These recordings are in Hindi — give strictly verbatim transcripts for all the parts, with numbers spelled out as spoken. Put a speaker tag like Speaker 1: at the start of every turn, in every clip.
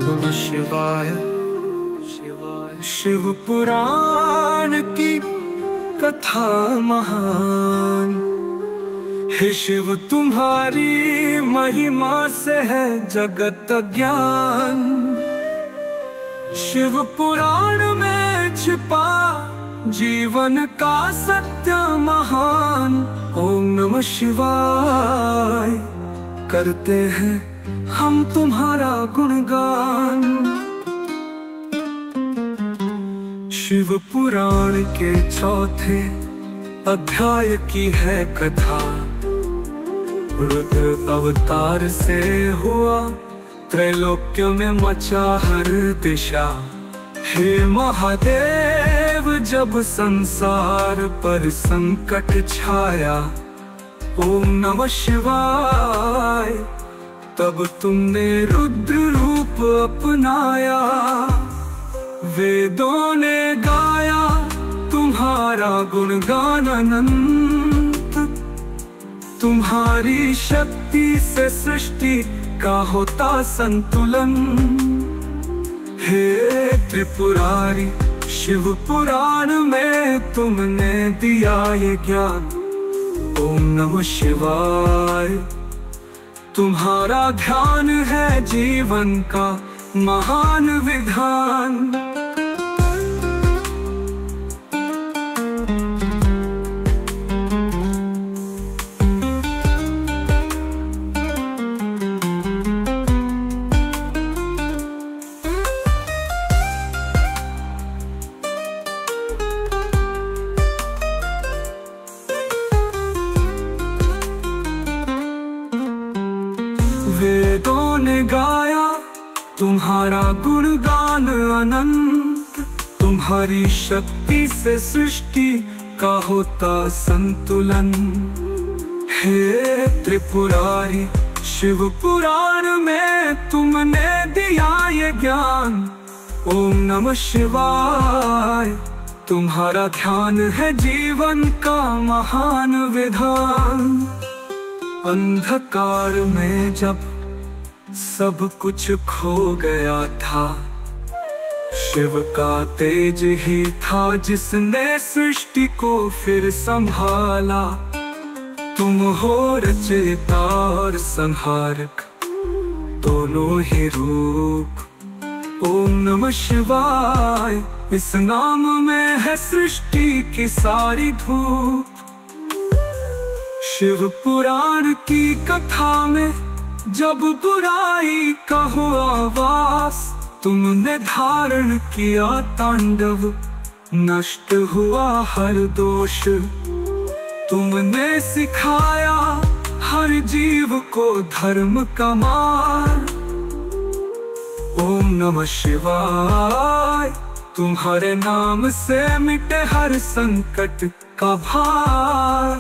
Speaker 1: नमः शिवाय। शिव पुराण की कथा महान हे शिव, तुम्हारी महिमा से है जगत ज्ञान। शिव पुराण में छिपा जीवन का सत्य महान। ओम नमः शिवाय करते हैं हम तुम्हारा गुणगान। शिव पुराण के चौथे अध्याय की है कथा। रुद्र अवतार से हुआ त्रैलोक्य में मचा हर दिशा। हे महादेव, जब संसार पर संकट छाया, ओम नमः शिवाय तब तुमने रुद्र रूप अपनाया। वेदों ने गाया तुम्हारा गुणगान अनंत। तुम्हारी शक्ति से सृष्टि का होता संतुलन। हे त्रिपुरारी, शिव पुराण में तुमने दिया ये ज्ञान। ओम नमः शिवाय तुम्हारा ध्यान है जीवन का महान विधान। वेदों ने गाया तुम्हारा गुणगान अनंत। तुम्हारी शक्ति से सृष्टि का होता संतुलन। हे त्रिपुरारी, शिव पुराण में तुमने दिया ये ज्ञान। ओम नमः शिवाय तुम्हारा ध्यान है जीवन का महान विधान। अंधकार में जब सब कुछ खो गया था, शिव का तेज ही था जिसने सृष्टि को फिर संभाला। तुम हो रचयिता और संहारक, दोनों ही रूप। ओम नमः शिवाय इस नाम में है सृष्टि की सारी धूप। शिव पुराण की कथा में जब बुराई का हुआ वास, तुमने धारण किया तांडव, नष्ट हुआ हर दोष। तुमने सिखाया हर जीव को धर्म का मार्ग। ओम नमः शिवाय तुम्हारे नाम से मिटे हर संकट का भार।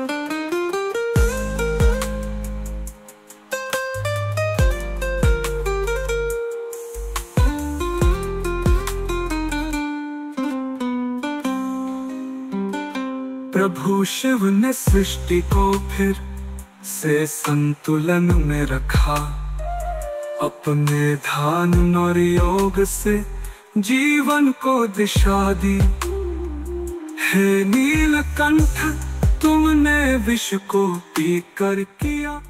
Speaker 1: प्रभु शिव ने सृष्टि को फिर से संतुलन में रखा। अपने ध्यान और योग से जीवन को दिशा दी। हे नीलकंठ, तुमने विष को पीकर किया